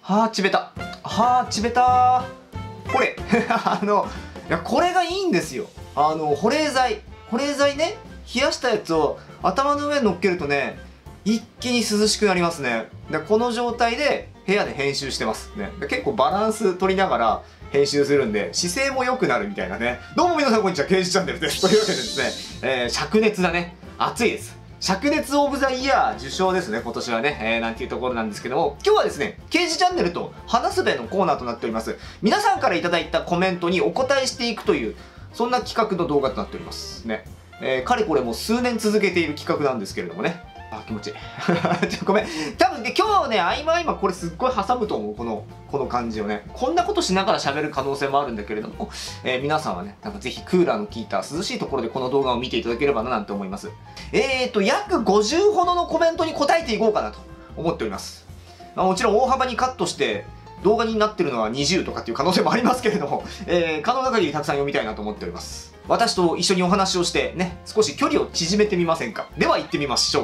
はあ、ちべた。はあ、ちべた。これ。いや、これがいいんですよ。保冷剤。保冷剤ね、冷やしたやつを頭の上に乗っけるとね、一気に涼しくなりますね。で、この状態で部屋で編集してますね。で、結構バランス取りながら編集するんで、姿勢も良くなるみたいなね。どうも皆さんこんにちは、ケイジチャンネルです。というわけでですね、灼熱だね。暑いです。灼熱オブザイヤー受賞ですね、今年はね、なんていうところなんですけども、今日はですね、ケイジチャンネルと話すべのコーナーとなっております。皆さんからいただいたコメントにお答えしていくという、そんな企画の動画となっておりますね。かれこれもう数年続けている企画なんですけれどもね。あ、気持ちいい。ごめん。多分ね、今日ね、合間合間これすっごい挟むと思う。この感じをね。こんなことしながら喋る可能性もあるんだけれども、皆さんはね、なんかぜひクーラーの効いた涼しいところでこの動画を見ていただければななんて思います。約50ほどのコメントに答えていこうかなと思っております。もちろん大幅にカットして、動画になってるのは20とかっていう可能性もありますけれども、可能な限りたくさん読みたいなと思っております。私と一緒にお話をしてね、少し距離を縮めてみませんか。では行ってみましょう。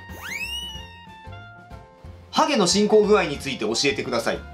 ハゲの進行具合について教えてください。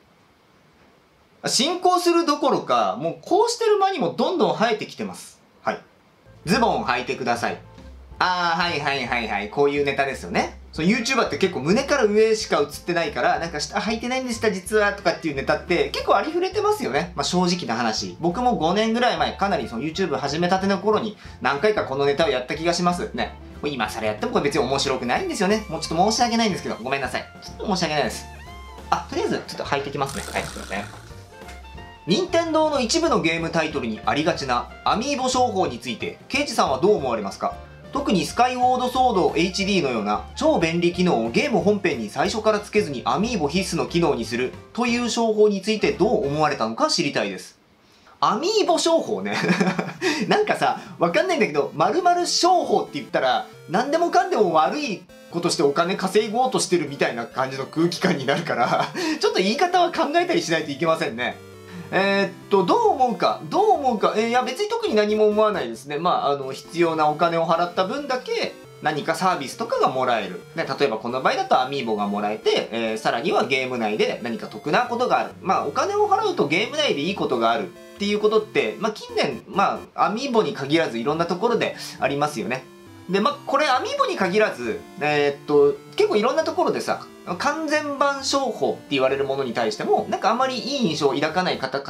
進行するどころか、もうこうしてる間にもどんどん生えてきてます。はい。ズボン履いてください。あー、はいはいはいはい。こういうネタですよね。YouTuber って結構胸から上しか映ってないから、なんか下履いてないんでした実はとかっていうネタって結構ありふれてますよね。まあ正直な話。僕も5年ぐらい前、かなりYouTube 始めたての頃に何回かこのネタをやった気がしますね。今更やってもこれ別に面白くないんですよね。もうちょっと申し訳ないんですけど、ごめんなさい。ちょっと申し訳ないです。とりあえずちょっと履いてきますね。はい、すいません。任天堂の一部のゲームタイトルにありがちなアミーボ商法について、ケイチさんはどう思われますか？特にスカイウォードソード HD のような超便利機能をゲーム本編に最初からつけずにアミーボ必須の機能にするという商法についてどう思われたのか知りたいです。アミーボ商法ね。なんかさ、わかんないんだけど、〇〇商法って言ったら、何でもかんでも悪いことしてお金稼ごうとしてるみたいな感じの空気感になるから、ちょっと言い方は考えたりしないといけませんね。どう思うか。いや、別に特に何も思わないですね。必要なお金を払った分だけ、何かサービスとかがもらえる。ね、例えばこの場合だとアミーボがもらえて、さらにはゲーム内で何か得なことがある。お金を払うとゲーム内でいいことがあるっていうことって、近年、アミーボに限らずいろんなところでありますよね。で、これアミーボに限らず、結構いろんなところでさ、完全版商法って言われるものに対しても、なんかあまりいい印象を抱かない方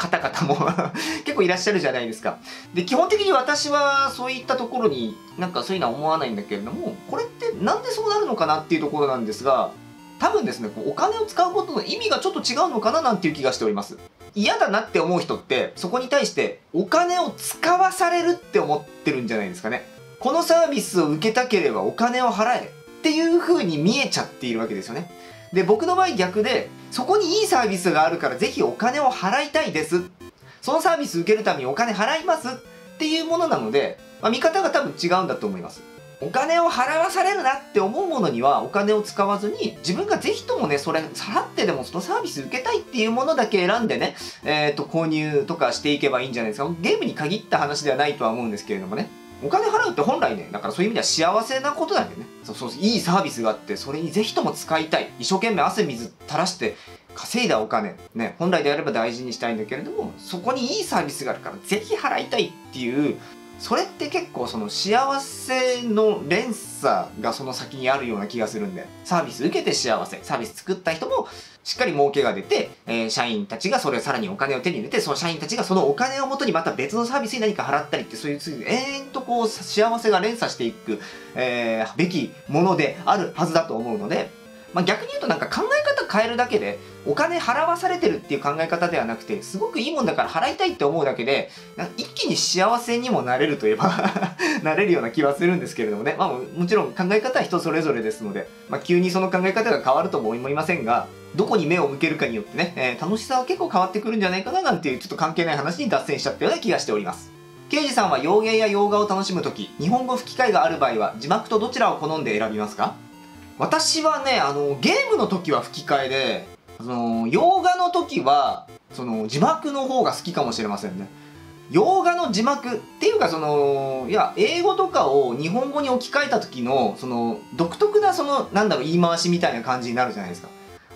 々も結構いらっしゃるじゃないですか。で、基本的に私はそういったところになんかそういうのは思わないんだけれども、これってなんでそうなるのかなっていうところなんですが、多分ですね、お金を使うことの意味がちょっと違うのかななんていう気がしております。嫌だなって思う人って、そこに対してお金を使わされるって思ってるんじゃないですかね。このサービスを受けたければお金を払えっていう風に見えちゃっているわけですよね。で、僕の場合逆で、そこにいいサービスがあるからぜひお金を払いたいです。そのサービス受けるためにお金払いますっていうものなので、見方が多分違うんだと思います。お金を払わされるなって思うものにはお金を使わずに、自分がぜひともね、それ払ってでもそのサービス受けたいっていうものだけ選んでね、購入とかしていけばいいんじゃないですか。ゲームに限った話ではないとは思うんですけれどもね。お金払うって本来ね、だからそういう意味では幸せなことなんだよね。いいサービスがあって、それにぜひとも使いたい。一生懸命汗水垂らして稼いだお金、ね、本来であれば大事にしたいんだけれども、そこにいいサービスがあるからぜひ払いたいっていう、それって結構その幸せの連鎖がその先にあるような気がするんで、サービス受けて幸せ、サービス作った人もしっかり儲けが出て、社員たちがそれをさらにお金を手に入れて、その社員たちがそのお金をもとにまた別のサービスに何か払ったりって、そういう延々とこう幸せが連鎖していく、べきものであるはずだと思うので、逆に言うとなんか考え方変えるだけで、お金払わされてるっていう考え方ではなくて、すごくいいもんだから払いたいって思うだけで、一気に幸せにもなれるといえばなれるような気はするんですけれどもね。もちろん考え方は人それぞれですので、急にその考え方が変わるとも思いませんが、どこに目を向けるかによってね、楽しさは結構変わってくるんじゃないかななんていうちょっと関係ない話に脱線しちゃったような気がしております。ケイジさんは洋芸や洋画を楽しむとき、日本語吹き替えがある場合は字幕とどちらを好んで選びますか？私はね、ゲームの時は吹き替えで、洋画の時は、字幕の方が好きかもしれませんね。洋画の字幕っていうか、いや、英語とかを日本語に置き換えた時の、独特な、言い回しみたいな感じになるじゃないですか。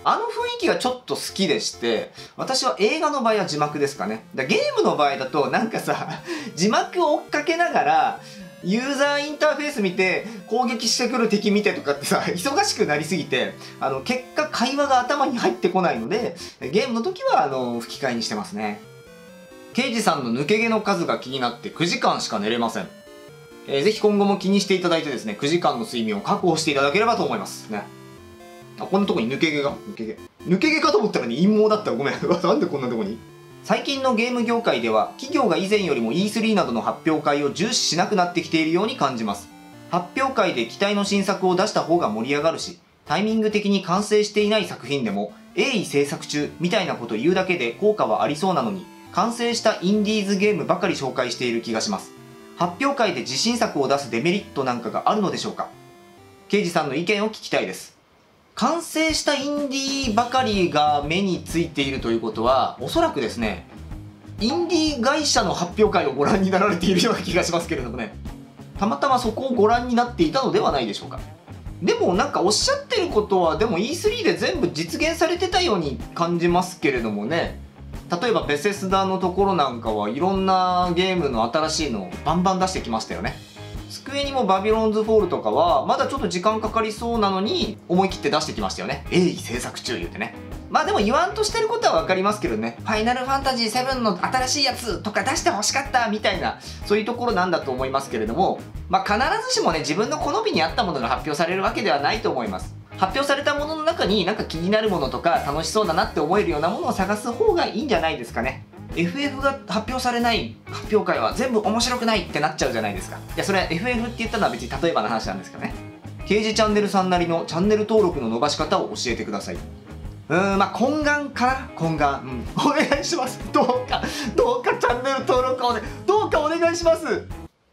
あの雰囲気がちょっと好きでして、私は映画の場合は字幕ですかね。ゲームの場合だとなんかさ、字幕を追っかけながら、ユーザーインターフェース見て、攻撃してくる敵見てとかってさ、忙しくなりすぎて、結果会話が頭に入ってこないので、ゲームの時は吹き替えにしてますね。刑事さんの抜け毛の数が気になって9時間しか寝れません。ぜひ今後も気にしていただいてですね、9時間の睡眠を確保していただければと思いますね。こんなとこに抜け毛かと思ったらね、陰謀だった。ごめん。なんでこんなとこに。最近のゲーム業界では企業が以前よりも E3 などの発表会を重視しなくなってきているように感じます。発表会で期待の新作を出した方が盛り上がるし、タイミング的に完成していない作品でも鋭意制作中みたいなこと言うだけで効果はありそうなのに、完成したインディーズゲームばかり紹介している気がします。発表会で自信作を出すデメリットなんかがあるのでしょうか。刑事さんの意見を聞きたいです。完成したインディーばかりが目についているということは、おそらくですね、インディー会社の発表会をご覧になられているような気がしますけれどもね。たまたまそこをご覧になっていたのではないでしょうか。でもなんかおっしゃってることは、でも E3 で全部実現されてたように感じますけれどもね。例えばベセスダのところなんかはいろんなゲームの新しいのをバンバン出してきましたよね。スクエニもバビロンズフォールとかはまだちょっと時間かかりそうなのに思い切って出してきましたよね。鋭意制作中言うてね。まあでも言わんとしてることは分かりますけどね。ファイナルファンタジー7の新しいやつとか出してほしかったみたいな、そういうところなんだと思いますけれども、まあ必ずしもね、自分の好みに合ったものが発表されるわけではないと思います。発表されたものの中になんか気になるものとか楽しそうだなって思えるようなものを探す方がいいんじゃないですかね。FF が発表されない発表会は全部面白くないってなっちゃうじゃないですか。いや、それは FF って言ったのは別に例えばの話なんですけどね。刑事チャンネルさんなりのチャンネル登録の伸ばし方を教えてください。まあ懇願かな、懇願。お願いします。どうかチャンネル登録をね、どうかお願いします。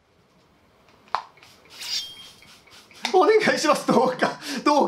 お願いします。どうか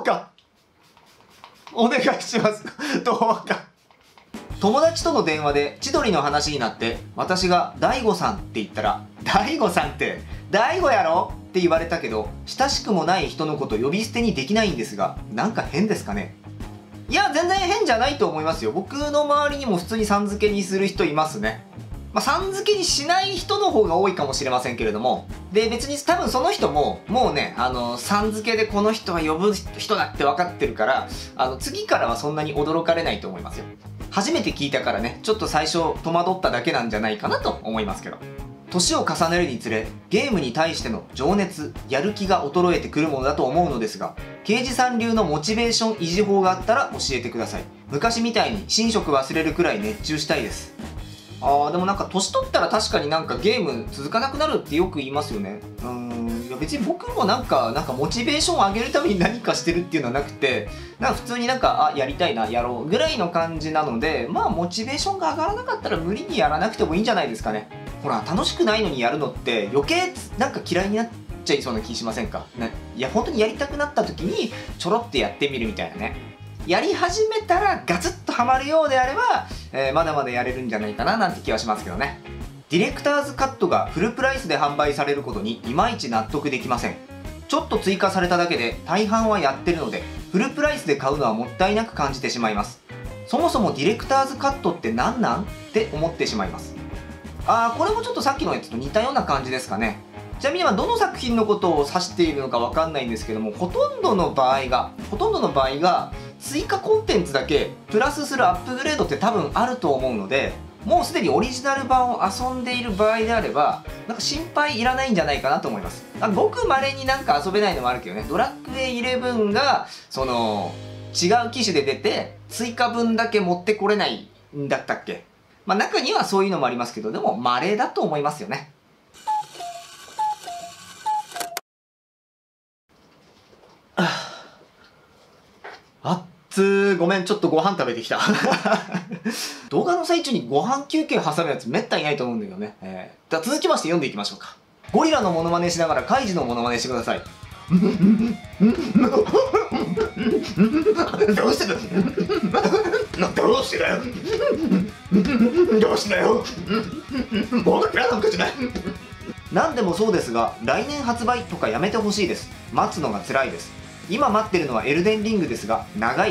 お願いします。どうか。友達との電話で千鳥の話になって、私が大悟さんって言ったら、大悟さんって大悟やろって言われたけど、親しくもない人のこと呼び捨てにできないんですが、なんか変ですかね。いや、全然変じゃないと思いますよ。僕の周りにも普通にさん付けにする人いますね。まあ、さん付けにしない人の方が多いかもしれませんけれども、で、別に多分その人ももうね、さん付けでこの人は呼ぶ人だって分かってるから、次からはそんなに驚かれないと思いますよ。初めて聞いたからね、ちょっと最初戸惑っただけなんじゃないかなと思いますけど。年を重ねるにつれ、ゲームに対しての情熱、やる気が衰えてくるものだと思うのですが、刑事さん流のモチベーション維持法があったら教えてください。昔みたいに寝食忘れるくらい熱中したいです。でもなんか年取ったら確かになんかゲーム続かなくなるってよく言いますよね。いや別に僕もなんかモチベーションを上げるために何かしてるっていうのはなくて、なんか普通になんかやりたいな、やろうぐらいの感じなので、まあモチベーションが上がらなかったら無理にやらなくてもいいんじゃないですかね。ほら、楽しくないのにやるのって余計なんか嫌いになっちゃいそうな気しませんかね。いや本当にやりたくなった時にちょろってやってみるみたいなね。やり始めたらガツッとハマるようであれば、まだまだやれるんじゃないかななんて気はしますけどね。ディレクターズカットがフルプライスで販売されることにいまいち納得できません。ちょっと追加されただけで大半はやってるので、フルプライスで買うのはもったいなく感じてしまいます。そもそもディレクターズカットって何なんって思ってしまいます。これもちょっとさっきのやつと似たような感じですかね。ちなみにどの作品のことを指しているのかわかんないんですけども、ほとんどの場合が追加コンテンツだけプラスするアップグレードって多分あると思うので、もうすでにオリジナル版を遊んでいる場合であればなんか心配いらないんじゃないかなと思います。ごく稀になんか遊べないのもあるけどね。ドラクエ11がその違う機種で出て追加分だけ持ってこれないんだったっけ。中にはそういうのもありますけど、でも稀だと思いますよね。ごめん、ちょっとご飯食べてきた。動画の最中にご飯休憩挟むやつめったにないと思うんだけどね。続きまして読んでいきましょうか。ゴリラのモノマネしながらカイジのモノマネしてください。どうしてだよどうしてだよ僕らなんかじゃない。何でもそうですが、来年発売とかやめてほしいです。待つのが辛いです。今待ってるのはエルデンリングですが長いです。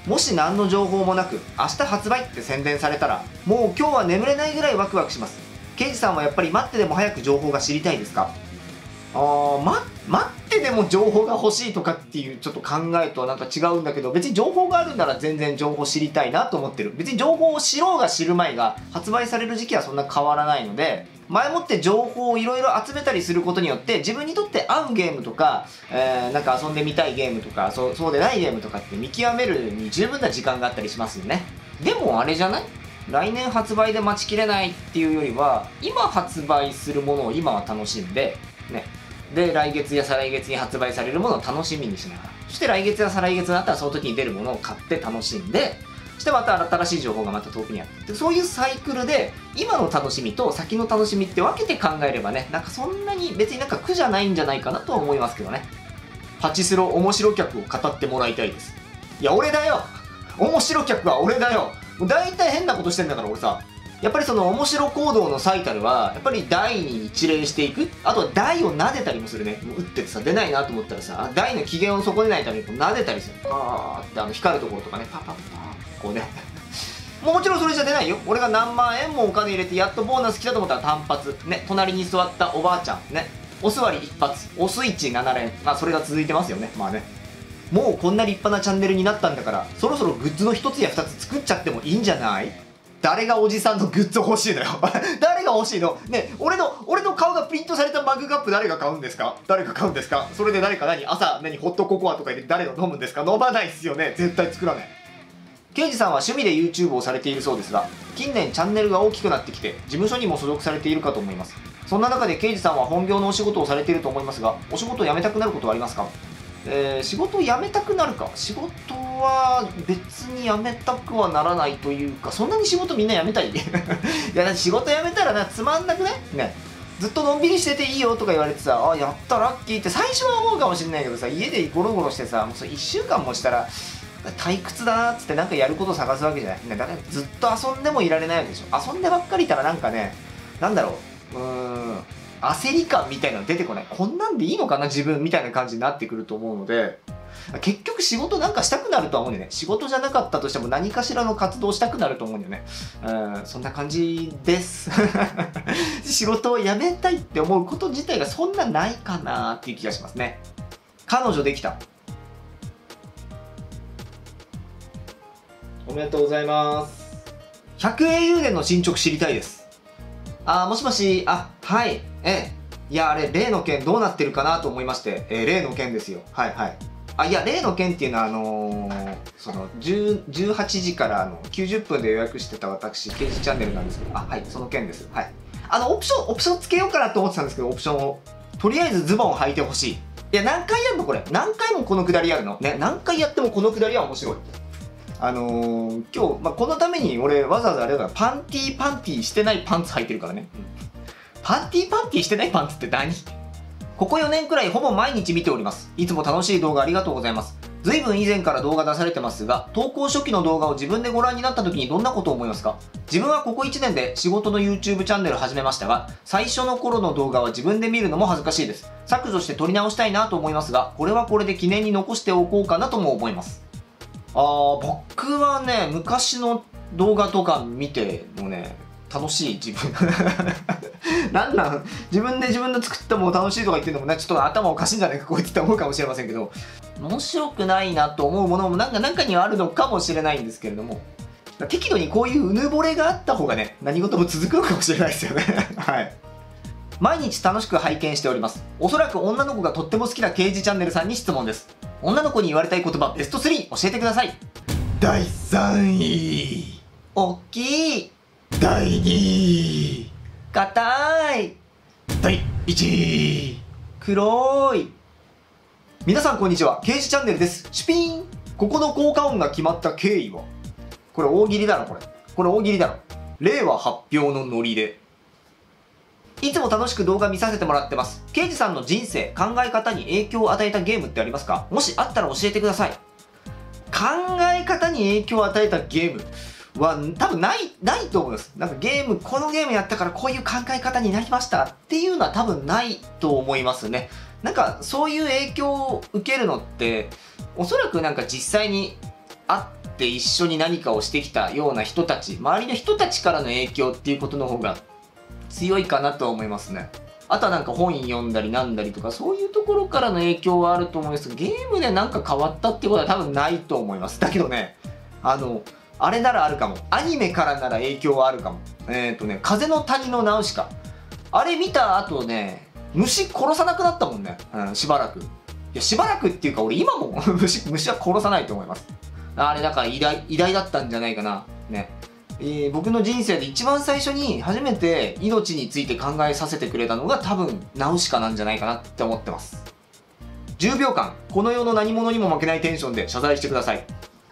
もし何の情報もなく明日発売って宣伝されたら、もう今日は眠れないぐらいワクワクします。ケイジさんはやっぱり待ってでも早く情報が知りたいですか？待ってでも情報が欲しいとかっていうちょっと考えとはなんか違うんだけど、別に情報があるなら全然情報知りたいなと思ってる。別に情報を知ろうが知る前が発売される時期はそんな変わらないので、前もって情報をいろいろ集めたりすることによって自分にとって合うゲームとか、なんか遊んでみたいゲームとかそうでないゲームとかって見極めるに十分な時間があったりしますよね。でもあれじゃない？来年発売で待ちきれないっていうよりは、今発売するものを今は楽しんでね、で来月や再来月に発売されるものを楽しみにしながら、そして来月や再来月になったらその時に出るものを買って楽しんで、そしてまた新しい情報がまた遠くにあって、そういうサイクルで今の楽しみと先の楽しみって分けて考えればね、なんかそんなに別になんか苦じゃないんじゃないかなとは思いますけどね。パチスロ面白客を語ってもらいたいです。いや俺だよ、面白客は俺だよ。もう大体変なことしてんだから俺さ。やっぱりその面白行動の最たるはやっぱり台に一礼していく。あとは台を撫でたりもするね。もう打っててさ出ないなと思ったらさ、台の機嫌を損ねないためにこう撫でたりする。パーって光るところとかね、パパパこうねもちろんそれじゃ出ないよ。俺が何万円もお金入れてやっとボーナス来たと思ったら単発ね、隣に座ったおばあちゃんね、お座り一発、おスイッチ7連、まあそれが続いてますよね。まあね、もうこんな立派なチャンネルになったんだから、そろそろグッズの1つや2つ作っちゃってもいいんじゃない？誰がおじさんのグッズ欲しいのよ誰が欲しいのね。俺の顔がプリントされたマグカップ誰が買うんですか？誰が買うんですか？それで誰か朝ホットココアとか入れて誰が飲むんですか？飲まないっすよね。絶対作らない。ケイジさんは趣味で YouTube をされているそうですが、近年チャンネルが大きくなってきて事務所にも所属されているかと思います。そんな中でケイジさんは本業のお仕事をされていると思いますが、お仕事を辞めたくなることはありますか？仕事を辞めたくなるか、仕事は別に辞めたくはならないというか、そんなに仕事みんな辞めたいいや、だって仕事辞めたらな、つまんなくねずっとのんびりしてていいよとか言われてさ、あ、やったラッキーって最初は思うかもしれないけどさ、家でゴロゴロしてさ、もうそれ1週間もしたら退屈だなっつってなんかやることを探すわけじゃない。だからずっと遊んでもいられないわけでしょ。遊んでばっかりいたらなんかね、なんだろう、焦り感みたいなの出てこない。こんなんでいいのかな自分みたいな感じになってくると思うので、結局仕事なんかしたくなるとは思うんだよね。仕事じゃなかったとしても何かしらの活動したくなると思うんだよね。そんな感じです仕事を辞めたいって思うこと自体がそんなないかなっていう気がしますね。彼女できた。おめでとうございます。100英雄伝の進捗知りたいです。もしもし、はい、いや、あれ、例の件どうなってるかなと思いまして、例の件ですよ。はいはい。いや、例の件っていうのは、その、18時から90分で予約してた私、刑事チャンネルなんですけど、はい、その件です。はい。オプションつけようかなと思ってたんですけど、オプションを。とりあえずズボンを履いてほしい。いや、何回やるのこれ。何回もこのくだりやるのね、何回やってもこのくだりは面白い。今日、このために俺わざわざあれだからパンティーしてないパンツ履いてるからね。パンティーしてないパンツって何？ここ4年くらいほぼ毎日見ております。いつも楽しい動画ありがとうございます。ずいぶん以前から動画出されてますが、投稿初期の動画を自分でご覧になった時にどんなことを思いますか？自分はここ1年で仕事の YouTube チャンネルを始めましたが、最初の頃の動画は自分で見るのも恥ずかしいです。削除して撮り直したいなと思いますが、これはこれで記念に残しておこうかなとも思います。僕はね、昔の動画とか見てもね、楽しい自分自分で自分の作ったもの楽しいとか言ってるのもね、ちょっと頭おかしいんじゃないかこいつって思うかもしれませんけど、面白くないなと思うものも中にはあるのかもしれないんですけれども、適度にこういううぬぼれがあった方がね、何事も続くのかもしれないですよねはい。毎日楽しく拝見しております。おそらく女の子がとっても好きな刑事チャンネルさんに質問です。女の子に言われたい言葉ベスト3教えてください。第3位おっきい。第2位硬い。第1位黒い。皆さんこんにちは、刑事チャンネルです。シュピーン。ここの効果音が決まった経緯は、これ大喜利だろ。これ大喜利だろ。令和発表のノリでいつも楽しく動画見させてもらってます。刑事さんの人生、考え方に影響を与えたゲームってありますか？もしあったら教えてください。考え方に影響を与えたゲームは多分ないと思います。なんかこのゲームやったからこういう考え方になりましたっていうのは多分ないと思いますね。なんかそういう影響を受けるのっておそらくなんか実際にあって、 って一緒に何かをしてきたような人たち、周りの人たちからの影響っていうことの方が強いかなとは思いますね。あとはなんか本読んだりなんだりとか、そういうところからの影響はあると思いますが、ゲームでなんか変わったってことは多分ないと思います。だけどね、あれならあるかも。アニメからなら影響はあるかも。風の谷のナウシカ。あれ見た後ね、虫殺さなくなったもんね。しばらく。いや、しばらくっていうか俺今も虫は殺さないと思います。あれだから偉大だったんじゃないかな。ね。僕の人生で一番最初に初めて命について考えさせてくれたのが多分ナウシカなんじゃないかなって思ってます。10秒間、この世の何者にも負けないテンションで謝罪してください。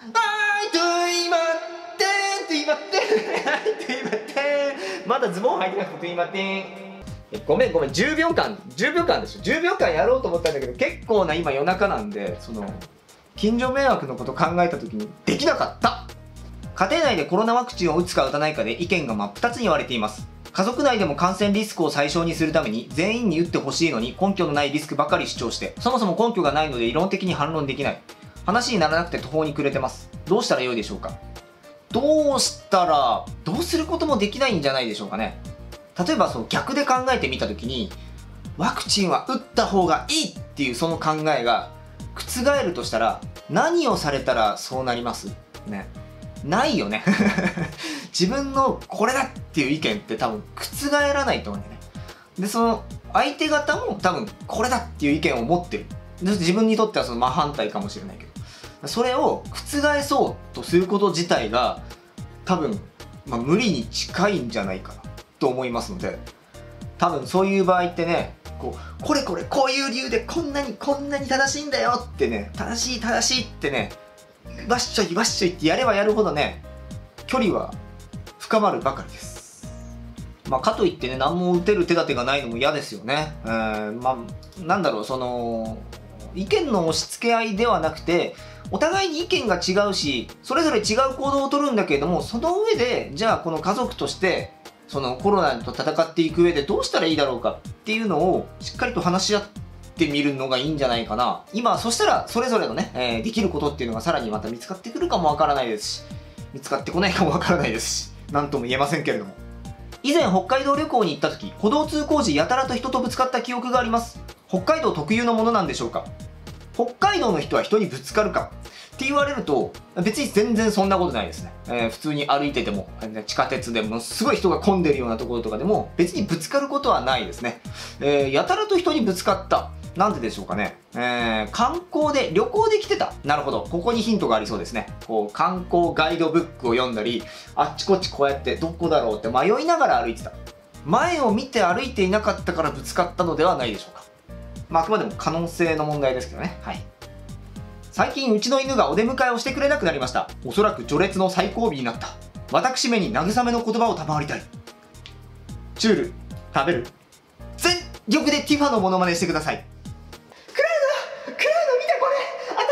まだズボン履いてなくてすいません。ごめん10秒間ですよ。10秒間やろうと思ったんだけど、結構な今夜中なんで、近所迷惑のこと考えた時にできなかった。家庭内でコロナワクチンを打つか打たないかで意見が真っ二つに割れています。家族内でも感染リスクを最小にするために全員に打ってほしいのに根拠のないリスクばかり主張して、そもそも根拠がないので理論的に反論できない。話にならなくて途方に暮れてます。どうしたらよいでしょうか。どうすることもできないんじゃないでしょうかね。例えば逆で考えてみた時に、ワクチンは打った方がいいっていうその考えが覆るとしたら、何をされたらそうなりますね。ないよね。自分のこれだっていう意見って多分覆らないと思うんだよね。で、相手方も多分これだっていう意見を持ってる。で自分にとっては真反対かもしれないけど、それを覆そうとすること自体が多分、無理に近いんじゃないかなと思いますので、多分そういう場合ってね、こういう理由でこんなに正しいんだよってね、正しいってね、わっしょいってやればやるほどね、距離は深まるばかりです。かといってね、何も打てる手立てがないのも嫌ですよね。なんだろう、意見の押し付け合いではなくて、お互いに意見が違うし、それぞれ違う行動をとるんだけれども、その上で、じゃあこの家族として、コロナと戦っていく上でどうしたらいいだろうかっていうのをしっかりと話し合ってみるのがいいんじゃないかな。今、そしたらそれぞれのね、できることっていうのがさらにまた見つかってくるかもわからないですし、見つかってこないかもわからないですし、なんとも言えませんけれども。以前北海道旅行に行った時、歩道通行時やたらと人とぶつかった記憶があります。北海道特有のものなんでしょうか。北海道の人は人にぶつかるかって言われると、別に全然そんなことないですね。普通に歩いてても、地下鉄でもすごい人が混んでるようなところとかでも別にぶつかることはないですね。やたらと人にぶつかった。なんででしょうかね。観光で、旅行で来てた。なるほど。ここにヒントがありそうですね。観光ガイドブックを読んだり、あっちこっちこうやってどこだろうって迷いながら歩いてた。前を見て歩いていなかったからぶつかったのではないでしょうか。あくまでも可能性の問題ですけどね。はい。最近うちの犬がお出迎えをしてくれなくなりました。おそらく序列の最後尾になった。私めに慰めの言葉を賜りたい。チュール、食べる？全力でティファのモノマネしてください。クラウド見てこれ、私今カク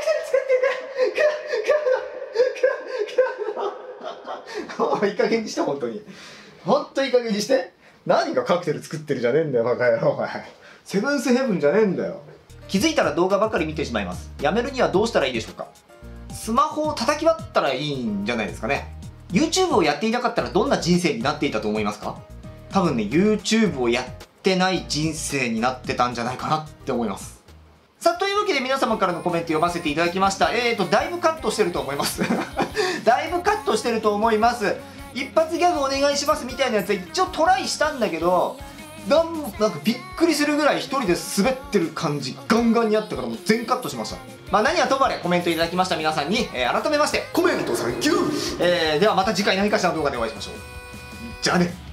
テル作ってるから。クラウドいい加減にして、本当にいい加減にして。何がカクテル作ってるじゃねえんだよ、バカ野郎。お前セブンスヘブンじゃねえんだよ。気づいたら動画ばかり見てしまいます。やめるにはどうしたらいいでしょうか。スマホを叩き割ったらいいんじゃないですかね。YouTube をやっていなかったらどんな人生になっていたと思いますか。多分ね、YouTube をやってない人生になってたんじゃないかなって思います。さあ、というわけで皆様からのコメント読ませていただきました。だいぶカットしてると思います。だいぶカットしてると思います。一発ギャグお願いしますみたいなやつは一応トライしたんだけど、なんかびっくりするぐらい一人で滑ってる感じガンガンにあったからもう全カットしました。何はともあれコメントいただきました皆さんに、改めましてコメントサンキュー。ではまた次回何かしらの動画でお会いしましょう。じゃあね。